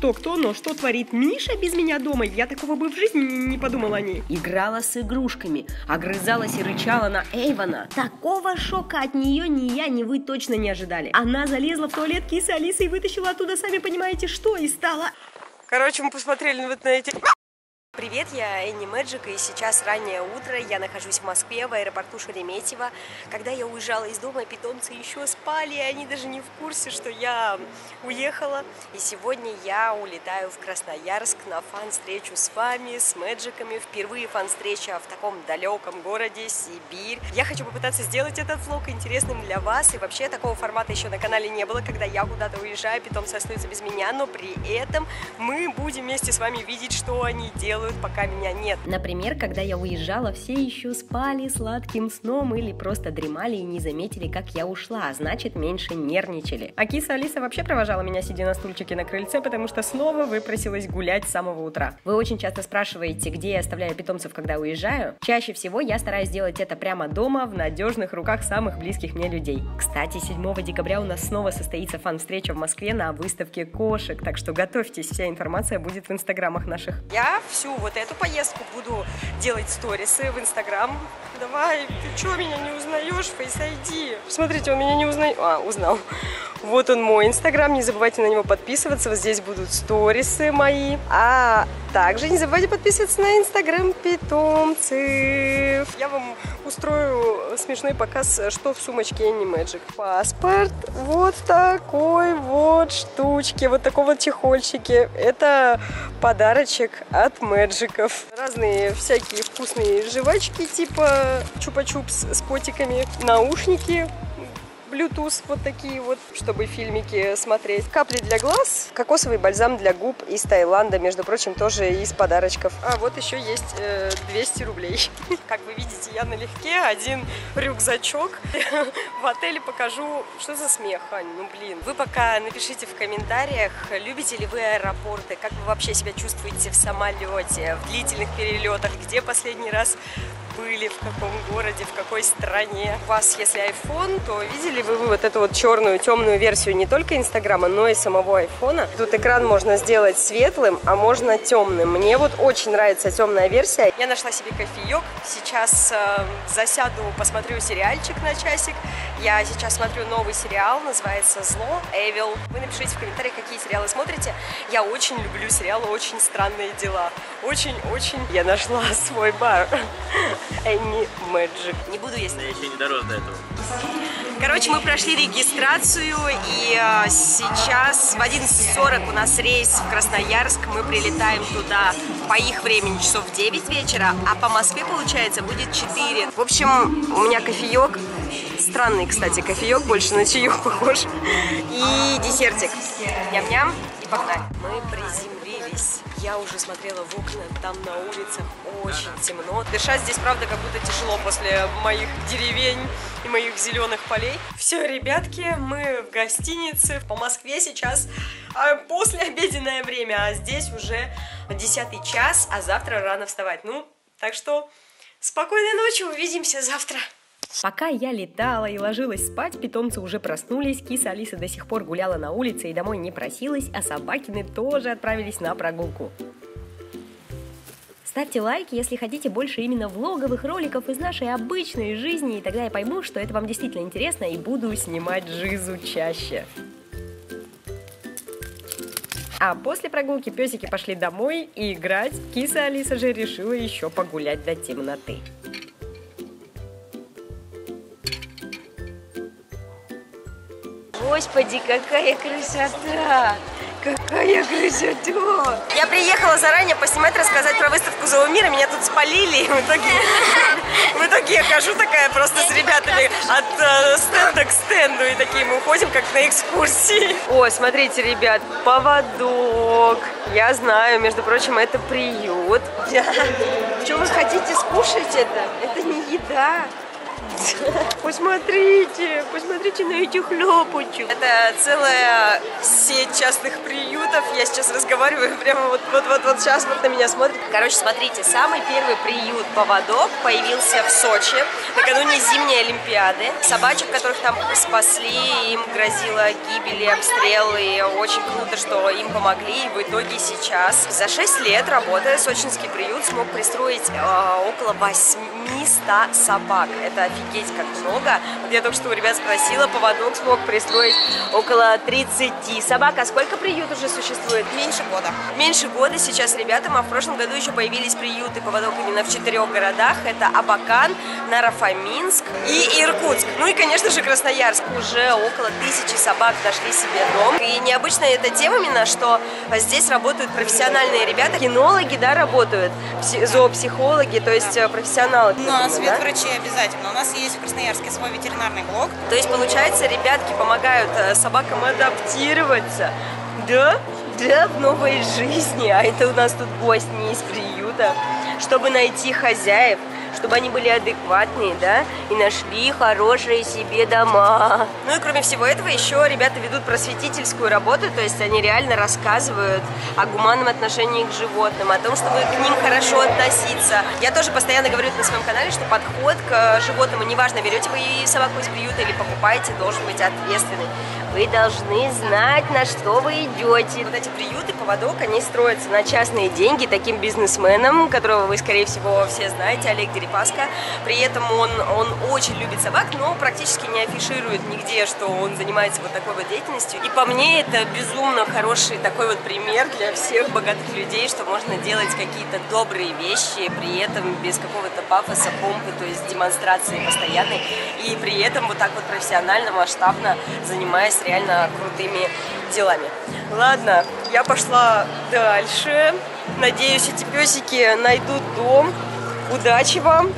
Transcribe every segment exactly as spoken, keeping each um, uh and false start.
кто-кто, но что творит Миша без меня дома, я такого бы в жизни не подумала о ней. Играла с игрушками, огрызалась и рычала на Эйвона. Такого шока от нее ни я, ни вы точно не ожидали. Она залезла в туалет кисы Алисы и вытащила оттуда, сами понимаете, что, и стала... Короче, мы посмотрели вот на эти... Привет, я Энни Мэджик, и сейчас раннее утро, я нахожусь в Москве, в аэропорту Шереметьево. Когда я уезжала из дома, питомцы еще спали, и они даже не в курсе, что я уехала. И сегодня я улетаю в Красноярск на фан-встречу с вами, с Мэджиками. Впервые фан-встреча в таком далеком городе, Сибирь. Я хочу попытаться сделать этот влог интересным для вас, и вообще такого формата еще на канале не было, когда я куда-то уезжаю, питомцы остаются без меня, но при этом мы будем вместе с вами видеть, что они делают, пока меня нет. Например, когда я уезжала, все еще спали сладким сном или просто дремали и не заметили, как я ушла, а значит, меньше нервничали. А киса Алиса вообще провожала меня, сидя на стульчике на крыльце, потому что снова выпросилась гулять с самого утра. Вы очень часто спрашиваете, где я оставляю питомцев, когда уезжаю. Чаще всего я стараюсь делать это прямо дома, в надежных руках самых близких мне людей. Кстати, седьмого декабря у нас снова состоится фан-встреча в Москве на выставке кошек, так что готовьтесь, вся информация будет в инстаграмах наших. Я всю вот эту поездку буду делать сторисы в инстаграм. Давай, ты что, меня не узнаешь? Face ай ди. Смотрите, он меня не узнает. А, узнал. Вот он мой инстаграм, не забывайте на него подписываться. Вот здесь будут сторисы мои. А также не забывайте подписываться на инстаграм питомцев. Я вам устрою смешной показ, что в сумочке Энни Мэджик. Паспорт, вот такой вот штучки, вот такой вот чехольчике. Это подарочек от Мэджиков. Разные всякие вкусные жвачки, типа чупа-чупс с котиками, наушники Bluetooth вот такие вот, чтобы фильмики смотреть. Капли для глаз, кокосовый бальзам для губ из Таиланда, между прочим, тоже из подарочков. А вот еще есть э, двести рублей. Как вы видите, я налегке, один рюкзачок. В отеле покажу, что за смех, Ань, ну блин. Вы пока напишите в комментариях, любите ли вы аэропорты, как вы вообще себя чувствуете в самолете, в длительных перелетах, где последний раз были, в каком городе, в какой стране. У вас, если айфон, то видели вы вот эту вот черную, темную версию не только Инстаграма, но и самого айфона. Тут экран можно сделать светлым, а можно темным. Мне вот очень нравится темная версия. Я нашла себе кофеек. Сейчас э, засяду, посмотрю сериальчик на часик. Я сейчас смотрю новый сериал, называется «Зло», Evil. Вы напишите в комментариях, какие сериалы смотрите. Я очень люблю сериалы «Очень странные дела». Очень-очень я нашла свой бар. Энни Мэджик. Не буду есть. Я еще не дорос до этого. Короче, мы прошли регистрацию, и э, сейчас в одиннадцать сорок у нас рейс в Красноярск. Мы прилетаем туда по их времени часов в девять вечера, а по Москве, получается, будет четыре. В общем, у меня кофеек. Странный, кстати, кофеек, больше на чаек похож. И десертик. Ням-ням. И погнали. Мы приземлились. Я уже смотрела в окна, там на улицах очень темно. Дышать здесь, правда, как будто тяжело после моих деревень и моих зеленых полей. Все, ребятки, мы в гостинице. По Москве сейчас послеобеденное время, а здесь уже десятый час, а завтра рано вставать. Ну, так что спокойной ночи, увидимся завтра. Пока я летала и ложилась спать, питомцы уже проснулись, киса Алиса до сих пор гуляла на улице и домой не просилась, а собакины тоже отправились на прогулку. Ставьте лайки, если хотите больше именно влоговых роликов из нашей обычной жизни, и тогда я пойму, что это вам действительно интересно, и буду снимать жизу чаще. А после прогулки песики пошли домой и играть, киса Алиса же решила еще погулять до темноты. Господи, какая красота! Какая красота! Я приехала заранее поснимать, рассказать про выставку Зоомира. Меня тут спалили. И в итоге, в итоге я хожу такая просто с ребятами от э, стенда к стенду. И такие мы уходим, как на экскурсии. О, смотрите, ребят, поводок. Я знаю, между прочим, это приют. Что вы хотите скушать это? Это не еда. Посмотрите, посмотрите на этих лапочек. Это целая сеть частных приютов. Я сейчас разговариваю прямо вот, вот, вот, вот сейчас вот на меня смотрит. Короче, смотрите, самый первый приют поводок появился в Сочи накануне зимней Олимпиады. Собачек, которых там спасли, им грозила гибель и обстрелы. Очень круто, что им помогли. И в итоге сейчас за шесть лет, работая, сочинский приют смог пристроить э, около восьмисот собак. Это офигеть как много. Вот я только что у ребят спросила, поводок смог пристроить около тридцати собак. А сколько приют уже существует? Меньше года. Меньше года сейчас ребятам, а в прошлом году еще появились приюты поводок именно в четырех городах. Это Абакан, Наро-Фоминск и Иркутск. Ну и, конечно же, Красноярск. Уже около тысячи собак нашли себе дом. И необычно это тем именно, что здесь работают профессиональные ребята. Кинологи, да, работают, зоопсихологи, то есть да. профессионалы. У нас ветврачи обязательно. У нас есть в Красноярске свой ветеринарный блок. То есть, получается, ребятки помогают собакам адаптироваться. Да, да, в новой жизни. А это у нас тут гость не из приюта. Чтобы найти хозяев, чтобы они были адекватные, да, и нашли хорошие себе дома. Ну и кроме всего этого, еще ребята ведут просветительскую работу, то есть они реально рассказывают о гуманном отношении к животным, о том, чтобы к ним хорошо относиться. Я тоже постоянно говорю на своем канале, что подход к животному, неважно, берете вы собаку из приюта или покупаете, должен быть ответственный. Вы должны знать, на что вы идете. Вот эти приюты, поводок, они строятся на частные деньги таким бизнесменом, которого вы, скорее всего, все знаете, Олег Дерипаска. При этом он, он очень любит собак, но практически не афиширует нигде, что он занимается вот такой вот деятельностью. И по мне это безумно хороший такой вот пример для всех богатых людей, что можно делать какие-то добрые вещи, при этом без какого-то пафоса, помпы, то есть демонстрации постоянной. И при этом вот так вот профессионально, масштабно занимаясь реально крутыми делами. Ладно, я пошла дальше. Надеюсь, эти песики найдут дом. Удачи вам!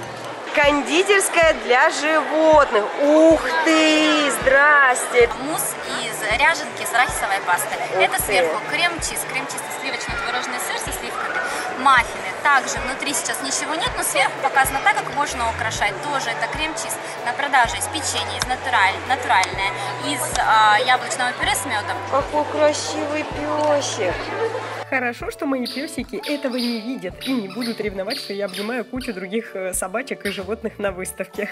Кондитерская для животных. Ух ты! Здрасте! Мусс из ряженки с арахисовой пастой. Ух Это ты. сверху крем-чиз, крем-чиз и сливочный творожный сыр со сливками. Маффины. Также внутри сейчас ничего нет, но сверху показано так, как можно украшать. Тоже это крем-чиз на продаже из печенья, из натураль, натуральное, из а, яблочного пюре с медом. Какой красивый песик! Хорошо, что мои песики этого не видят и не будут ревновать, что я обнимаю кучу других собачек и животных на выставке.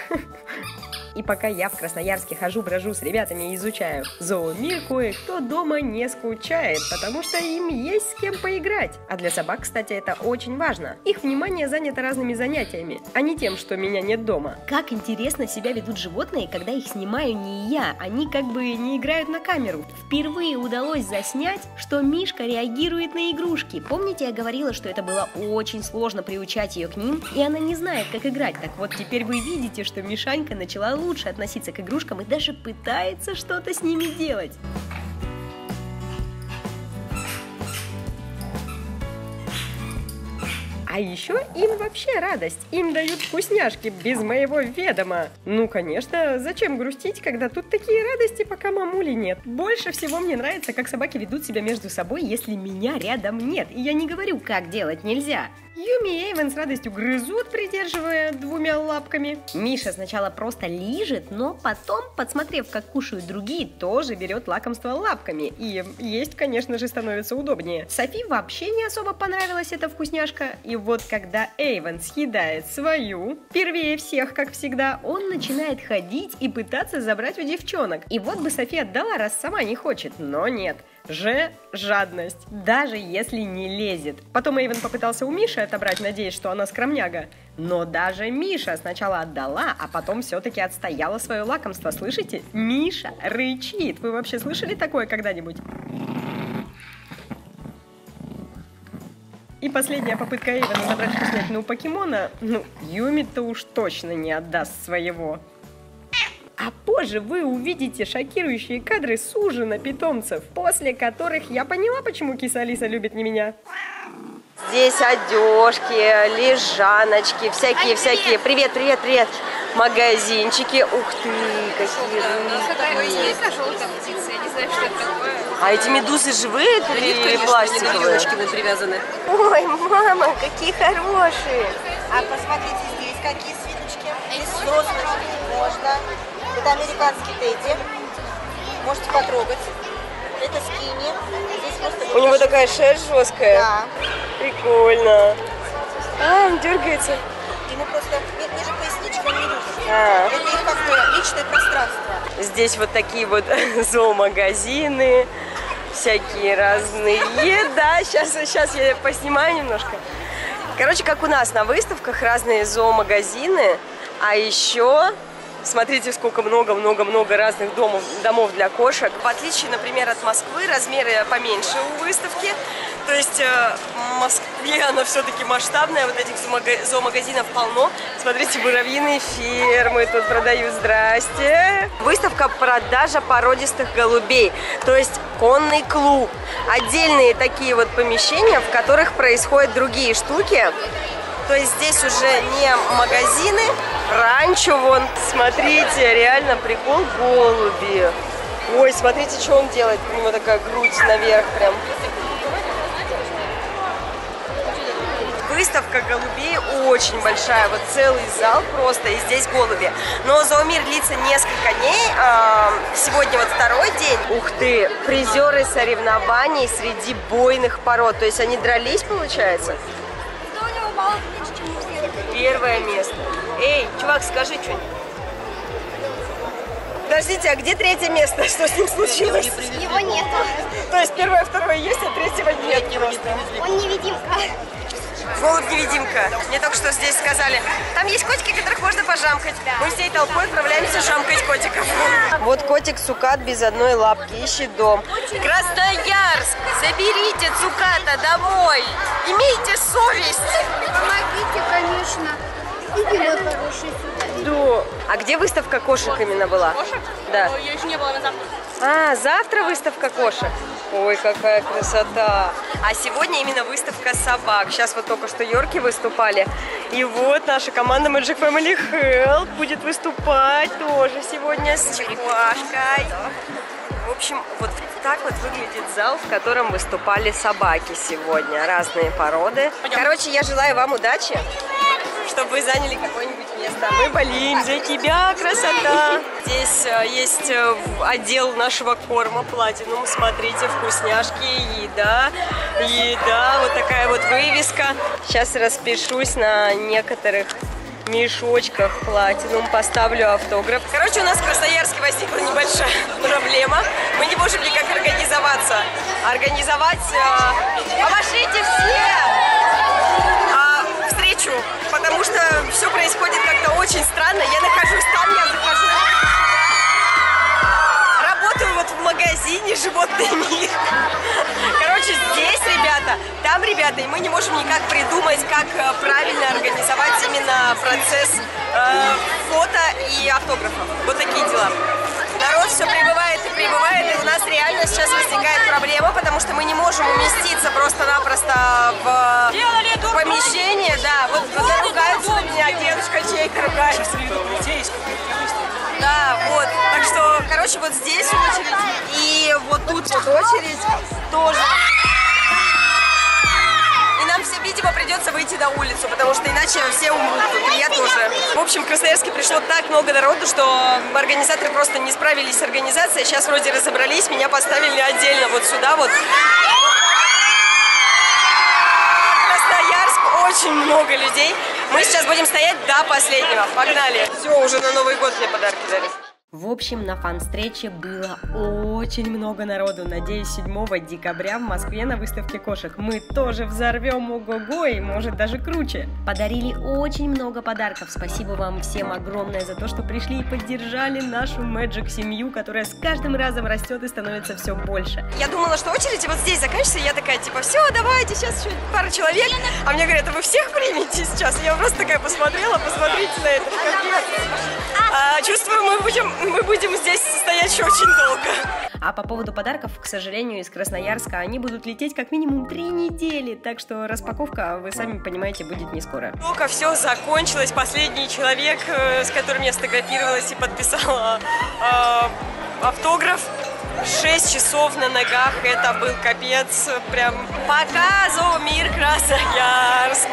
И пока я в Красноярске хожу-брожу с ребятами и изучаю зоомир, кое-кто дома не скучает, потому что им есть с кем поиграть. А для собак, кстати, это очень важно. Их внимание занято разными занятиями, а не тем, что меня нет дома. Как интересно себя ведут животные, когда их снимаю не я, они как бы не играют на камеру. Впервые удалось заснять, что Мишка реагирует на игрушки. Помните, я говорила, что это было очень сложно приучать ее к ним, и она не знает, как играть. Так вот, теперь вы видите, что Мишанька начала лучше относиться к игрушкам и даже пытается что-то с ними делать. А еще им вообще радость. Им дают вкусняшки без моего ведома. Ну, конечно, зачем грустить, когда тут такие радости, пока мамули нет. Больше всего мне нравится, как собаки ведут себя между собой, если меня рядом нет. И я не говорю, как делать нельзя. Юми и Эйвен с радостью грызут, придерживая двумя лапками. Миша сначала просто лижет, но потом, подсмотрев, как кушают другие, тоже берет лакомство лапками. И есть, конечно же, становится удобнее. Софи вообще не особо понравилась эта вкусняшка. И вот когда Эйвен съедает свою, первее всех, как всегда, он начинает ходить и пытаться забрать у девчонок. И вот бы Софи отдала, раз сама не хочет, но нет. Же жадность, даже если не лезет. Потом Эйвен попытался у Миши отобрать, надеясь, что она скромняга. Но даже Миша сначала отдала, а потом все-таки отстояла свое лакомство. Слышите? Миша рычит. Вы вообще слышали такое когда-нибудь? И последняя попытка Эйвена забрать вкуснятину у покемона. Ну, Юми-то уж точно не отдаст своего. А позже вы увидите шокирующие кадры с ужина питомцев, после которых я поняла, почему киса Алиса любит не меня. Здесь одежки, лежаночки, всякие-всякие. Привет, привет, привет. Магазинчики. Ух ты, какие рыбки. А эти медузы живые или пластиковые? Привязаны. Ой, мама, какие хорошие. А посмотрите здесь, какие свиночки. Здесь взрослых можно. Это американский тедди. Можете потрогать. Это скини. Здесь просто... У него такая шерсть жесткая. Да. Прикольно. А, он дергается. Ему просто ниже пояснички он не любит. А. Это их как бы личное пространство. Здесь вот такие вот зоомагазины, всякие разные еда. Сейчас, сейчас я поснимаю немножко. Короче, как у нас на выставках разные зоомагазины, а еще... Смотрите, сколько много-много-много разных домов, домов для кошек. В отличие, например, от Москвы, размеры поменьше у выставки. То есть э, в Москве она все-таки масштабная, вот этих зоомагазинов полно. Смотрите, муравьиные фермы тут продают, здрасте. Выставка продажа породистых голубей, то есть конный клуб. Отдельные такие вот помещения, в которых происходят другие штуки. То есть здесь уже не магазины, ранчо вон. Смотрите, реально прикол, голуби. Ой, смотрите, что он делает. У него такая грудь наверх прям. Выставка голубей очень большая, вот целый зал просто, и здесь голуби. Но зоомир длится несколько дней, сегодня вот второй день. Ух ты, призеры соревнований среди бойных пород, то есть они дрались, получается? Первое место. Эй, чувак, скажи что-нибудь. Подождите, а где третье место? Что с ним случилось? Его нет. То есть первое, второе есть, а третьего нет просто. Он невидимка. Голубь-невидимка. Мне только что здесь сказали. Там есть котики, которых можно пожамкать. Мы всей толпой отправляемся жамкать котиков. Вот котик Цукат без одной лапки ищет дом. Красноярск! Заберите Цуката домой! Имейте совесть! Помогите, конечно. Иди вот хороший сюда. Да. А где выставка кошек именно была? Кошек? Да. Ее еще не было на завтра. А, завтра выставка кошек? Ой, какая красота! А сегодня именно выставка собак. Сейчас вот только что Йорки выступали. И вот наша команда Magic Family Health будет выступать тоже сегодня с черепашкой. В общем, вот так вот выглядит зал, в котором выступали собаки сегодня. Разные породы. Короче, я желаю вам удачи, чтобы вы заняли какое-нибудь место. Мы болеем за тебя, красота! Здесь э, есть э, отдел нашего корма Platinum. Смотрите, вкусняшки, еда, еда. Вот такая вот вывеска. Сейчас распишусь на некоторых мешочках Platinum, поставлю автограф. Короче, у нас в Красноярске возникла небольшая проблема. Мы не можем никак организоваться. Организовать... Э, помашите все! Встречу, потому что все происходит как-то очень странно. Я нахожусь там, я захожу. Работаю вот в магазине «Животный мир». Короче, здесь ребята, там ребята, и мы не можем никак придумать, как правильно организовать именно процесс э, фото и автографов. Вот такие дела. Народ все прибывает и прибывает, и у нас реально сейчас возникает проблема, потому что мы не можем уместиться просто-напросто в помещение. Да, вот ругаются на меня, девушка чейка ругается. Да, вот. Так что, короче, вот здесь очередь, и вот тут вот очередь тоже. И нам всем, видимо, придется выйти на улицу, потому что иначе все умрут, и я тоже. В общем, в Красноярске пришло так много народу, что организаторы просто не справились с организацией. Сейчас вроде разобрались, меня поставили отдельно вот сюда вот. Красноярск, очень много людей. Мы сейчас будем стоять до последнего. Погнали. Все, уже на Новый год мне подарки дарят. В общем, на фан-встрече было очень много народу. Надеюсь, седьмого декабря в Москве на выставке кошек мы тоже взорвем ого-го и, может, даже круче. Подарили очень много подарков. Спасибо вам всем огромное за то, что пришли и поддержали нашу Magic семью, которая с каждым разом растет и становится все больше. Я думала, что очередь вот здесь заканчивается, и я такая, типа, все, давайте, сейчас еще пара человек. А мне говорят, а вы всех примете сейчас? Я просто такая посмотрела, посмотрите на это. А, чувствую, мы будем... Мы будем здесь стоять еще очень долго. А по поводу подарков, к сожалению, из Красноярска они будут лететь как минимум три недели. Так что распаковка, вы сами понимаете, будет не скоро. Только все закончилось. Последний человек, с которым я сфотографировалась и подписала э, автограф. шесть часов на ногах. Это был капец. Прям пока, зоомир Красноярск.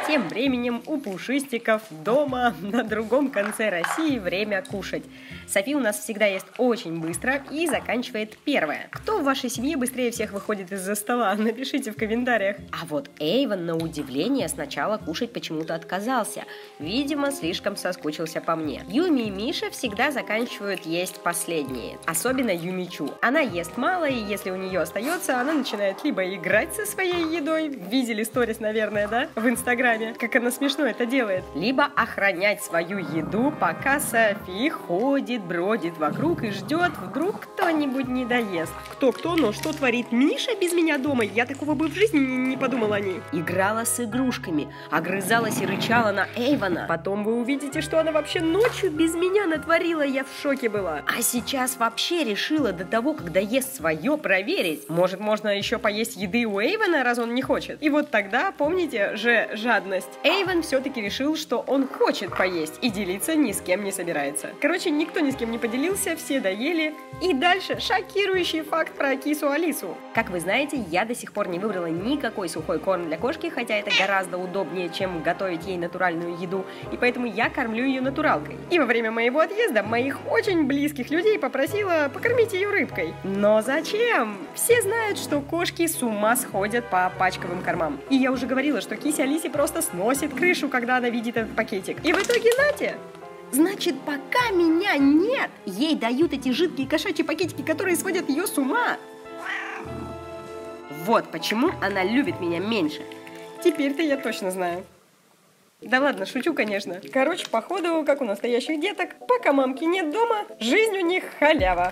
Тем временем у пушистиков дома на другом конце России время кушать. Софи у нас всегда ест очень быстро и заканчивает первая. Кто в вашей семье быстрее всех выходит из-за стола? Напишите в комментариях. А вот Эйвен, на удивление, сначала кушать почему-то отказался. Видимо, слишком соскучился по мне. Юми и Миша всегда заканчивают есть последние. Особенно Юмичу. Она ест мало, и если у нее остается, она начинает либо играть со своей едой, видели сторис, наверное, да, в инстаграме, как она смешно это делает, либо охранять свою еду, пока Софи ходит, бродит вокруг и ждет, вдруг кто-нибудь не доест. Кто-кто, но что творит Миша без меня дома? Я такого бы в жизни не подумала о ней. Играла с игрушками, огрызалась и рычала на Эйвана. Потом вы увидите, что она вообще ночью без меня натворила, я в шоке была. А сейчас вообще решила до того, когда ест свое, проверить. Может, можно еще поесть еды у Эйвана, раз он не хочет. И вот тогда, помните же, жадность. Эйвен все-таки решил, что он хочет поесть и делиться ни с кем не собирается. Короче, никто ни с кем не поделился, все доели. И дальше шокирующий факт про кису Алису. Как вы знаете, я до сих пор не выбрала никакой сухой корм для кошки, хотя это гораздо удобнее, чем готовить ей натуральную еду, и поэтому я кормлю ее натуралкой. И во время моего отъезда моих очень близких людей попросила покормить ее рыбкой. Но зачем? Все знают, что кошки с ума сходят по пачковым кормам. И я уже говорила, что кисе Алисе просто сносит крышу, когда она видит этот пакетик. И в итоге нате! Значит, пока меня нет, ей дают эти жидкие кошачьи пакетики, которые сводят ее с ума. Вот почему она любит меня меньше. Теперь-то я точно знаю. Да ладно, шучу, конечно. Короче, походу, как у настоящих деток, пока мамки нет дома, жизнь у них халява.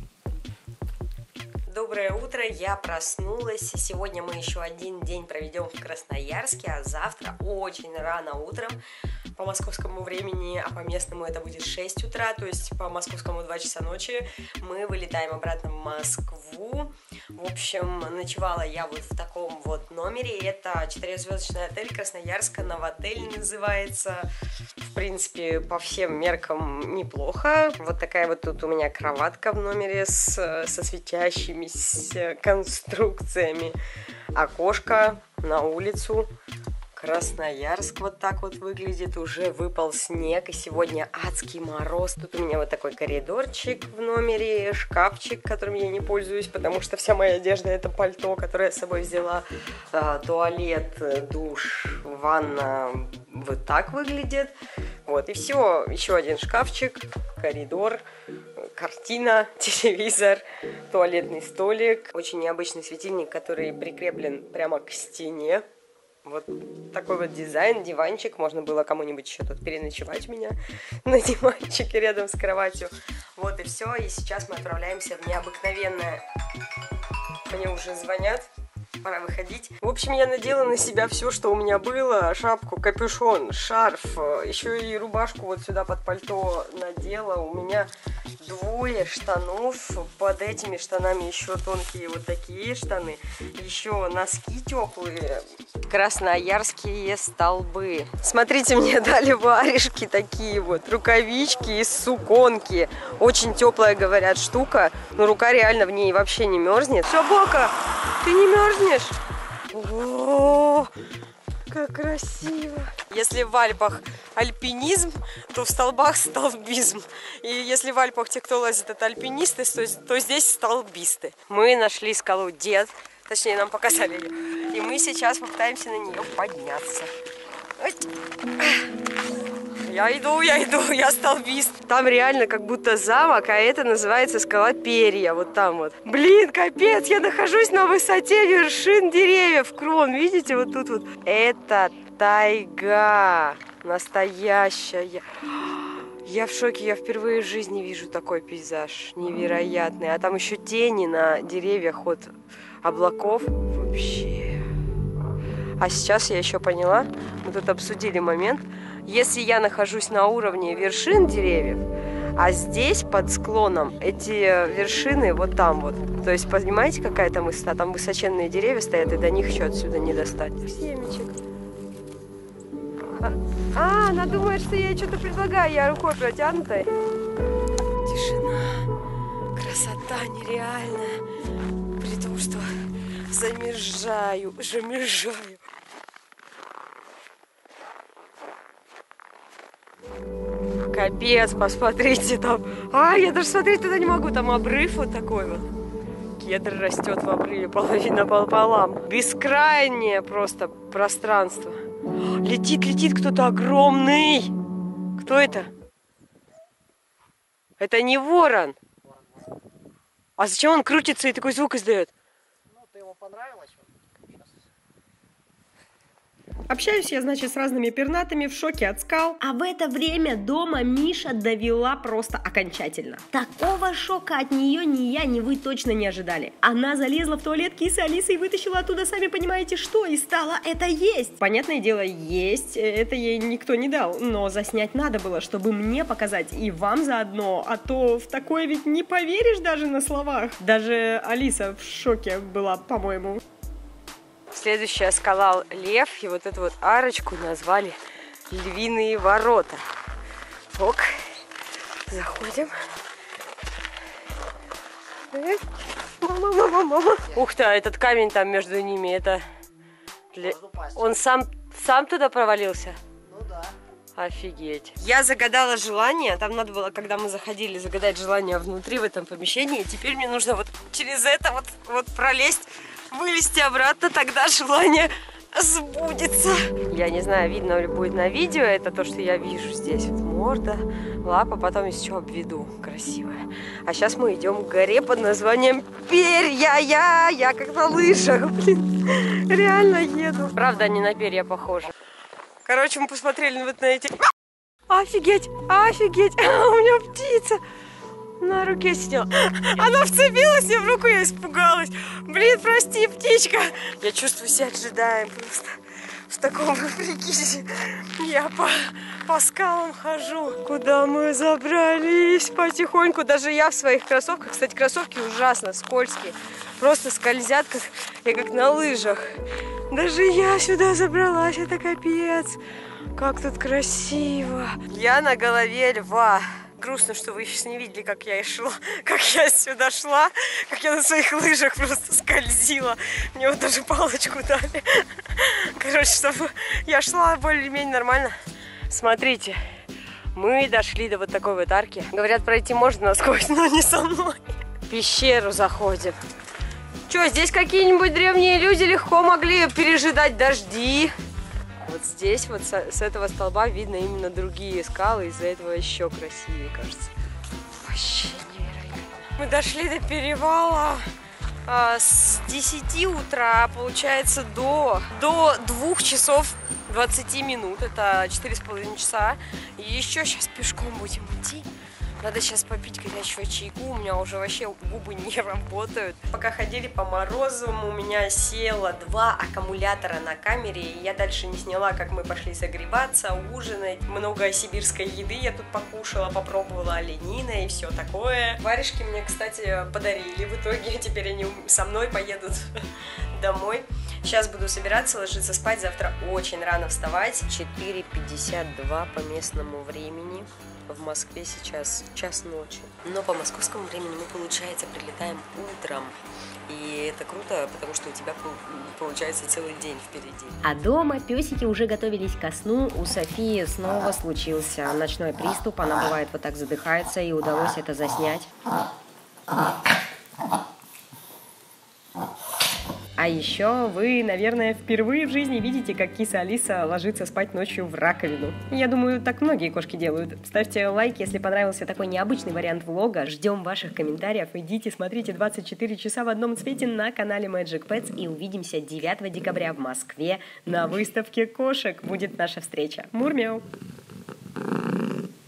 Доброе утро, я проснулась. Сегодня мы еще один день проведем в Красноярске, а завтра очень рано утром по московскому времени, а по местному это будет шесть утра, то есть по московскому два часа ночи, мы вылетаем обратно в Москву. В общем, ночевала я вот в таком вот номере. Это четырехзвездочный отель Красноярска, Новотель называется. В принципе, по всем меркам неплохо. Вот такая вот тут у меня кроватка в номере с, со светящимися конструкциями. Окошко на улицу. Красноярск вот так вот выглядит, уже выпал снег, и сегодня адский мороз. Тут у меня вот такой коридорчик в номере, шкафчик, которым я не пользуюсь, потому что вся моя одежда это пальто, которое я с собой взяла. А, туалет, душ, ванна вот так выглядит. Вот, и все, еще один шкафчик, коридор, картина, телевизор, туалетный столик, очень необычный светильник, который прикреплен прямо к стене. Вот такой вот дизайн, диванчик. Можно было кому-нибудь еще тут переночевать у меня на диванчике рядом с кроватью. Вот и все. И сейчас мы отправляемся в необыкновенное... Мне уже звонят. Пора выходить. В общем, я надела на себя все, что у меня было. Шапку, капюшон, шарф. Еще и рубашку вот сюда под пальто надела. У меня двое штанов. Под этими штанами еще тонкие вот такие штаны. Еще носки теплые. Красноярские столбы. Смотрите, мне дали варежки такие вот. Рукавички из суконки. Очень теплая, говорят, штука. Но рука реально в ней вообще не мерзнет. Собака, ты не мерзнешь? О, как красиво! Если в Альпах альпинизм, то в столбах столбизм. И если в Альпах те, кто лазит, это альпинисты, то, то здесь столбисты. Мы нашли скалу Дед, точнее нам показали ее. И мы сейчас попытаемся на нее подняться. Я иду, я иду, я столбист. Там реально как будто замок, а это называется скала Перья, вот там вот. Блин, капец, я нахожусь на высоте вершин деревьев, крон, видите, вот тут вот. Это тайга настоящая. Я в шоке, я впервые в жизни вижу такой пейзаж невероятный. А там еще тени на деревьях от облаков. Вообще. А сейчас я еще поняла, мы тут обсудили момент, если я нахожусь на уровне вершин деревьев, а здесь под склоном эти вершины вот там вот. То есть, понимаете, какая там высота? Там высоченные деревья стоят, и до них еще отсюда не достать. Семечек. А, а, она думает, что я что-то предлагаю, я рукой протянутой. Тишина, красота нереальная, при том, что замерзаю, замерзаю. капец, посмотрите там. А, я даже смотреть туда не могу, там обрыв вот такой вот. Кедр растет в обрыве, половина пополам. Бескрайнее просто пространство. Летит, летит кто-то огромный. Кто это? Это не ворон. А зачем он крутится и такой звук издает? Ну, ты ему понравилось? Общаюсь я, значит, с разными пернатыми, в шоке от скал. А в это время дома Миша довела просто окончательно. Такого шока от нее ни я, ни вы точно не ожидали. Она залезла в туалет кисы Алисы и вытащила оттуда, сами понимаете, что, и стала это есть. Понятное дело, есть это ей никто не дал, но заснять надо было, чтобы мне показать и вам заодно, а то в такое ведь не поверишь даже на словах. Даже Алиса в шоке была, по-моему. Следующая скала Лев, и вот эту вот арочку назвали Львиные ворота. Ок, заходим. Мама, мама, мама. Ух ты, этот камень там между ними, это... Он сам, сам туда провалился? Ну да. Офигеть. Я загадала желание, там надо было, когда мы заходили, загадать желание внутри в этом помещении. Теперь мне нужно вот через это вот, вот пролезть, вылезти обратно, тогда желание сбудется. Я не знаю, видно ли будет на видео, это то, что я вижу здесь. Вот морда, лапа, потом еще обведу. Красивая. А сейчас мы идем к горе под названием Перья. Я, я как на лыжах, блин. Реально еду. Правда, они на перья похожи. Короче, мы посмотрели вот на эти... Офигеть, офигеть, у меня птица на руке сидела. Она вцепилась мне в руку, я испугалась. Блин, прости, птичка. Я чувствую себя джедаем просто. В таком прикиде я по, по скалам хожу. Куда мы забрались потихоньку. Даже я в своих кроссовках. Кстати, кроссовки ужасно скользкие. Просто скользят, как, я как на лыжах. Даже я сюда забралась. Это капец. Как тут красиво. Я на голове льва. Грустно, что вы сейчас не видели, как я и шла, как я сюда шла, как я на своих лыжах просто скользила. Мне вот даже палочку дали. Короче, чтобы я шла более-менее нормально. Смотрите, мы дошли до вот такой вот арки. Говорят, пройти можно насквозь, но не со мной. В пещеру заходим. Что, здесь какие-нибудь древние люди легко могли пережидать дожди. Вот здесь, вот с, с этого столба видно именно другие скалы, из-за этого еще красивее, кажется. Вообще невероятно. Мы дошли до перевала а, с десяти утра, получается, до, до двух часов двадцати минут. Это четыре с половиной часа. И еще сейчас пешком будем идти. Надо сейчас попить горячего чайку, у меня уже вообще губы не работают. Пока ходили по морозам, у меня село два аккумулятора на камере, и я дальше не сняла, как мы пошли согреваться, ужинать. Много сибирской еды я тут покушала, попробовала оленина и все такое. Варежки мне, кстати, подарили в итоге, теперь они со мной поедут домой. Сейчас буду собираться, ложиться спать, завтра очень рано вставать. четыре пятьдесят два по местному времени. В Москве сейчас час ночи. Но по московскому времени мы, получается, прилетаем утром. И это круто, потому что у тебя получается целый день впереди. А дома песики уже готовились ко сну. У Софии снова случился ночной приступ. Она бывает вот так задыхается, и удалось это заснять. А еще вы, наверное, впервые в жизни видите, как киса Алиса ложится спать ночью в раковину. Я думаю, так многие кошки делают. Ставьте лайк, если понравился такой необычный вариант влога. Ждем ваших комментариев. Идите, смотрите двадцать четыре часа в одном цвете на канале Magic Pets. И увидимся девятого декабря в Москве на выставке кошек. Будет наша встреча. Мур-мяу!